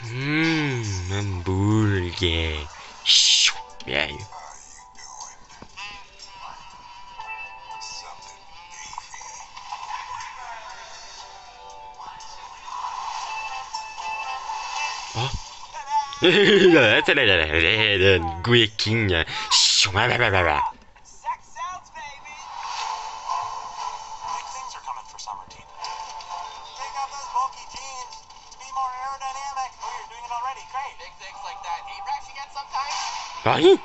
Hambúrguer. Velho. Ó. Guequinha. Ai.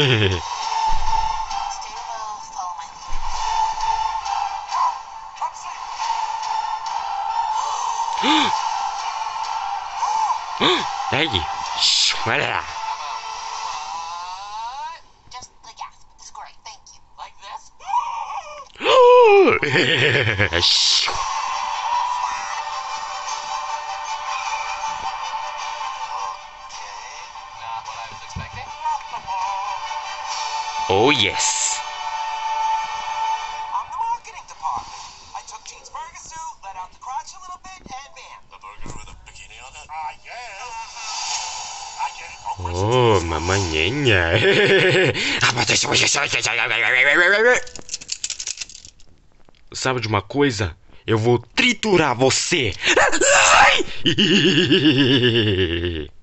Ai. Olha lá. Just the gasp. It's great. Thank you. Like this? Not what I was expecting. Oh yes. I'm the marketing department. I took Gene's burger suit, let out the crotch a little bit, and bam. The burger with a bikini on it? Yes. Oh, mamanhenha. Sabe de uma coisa? Eu vou triturar você.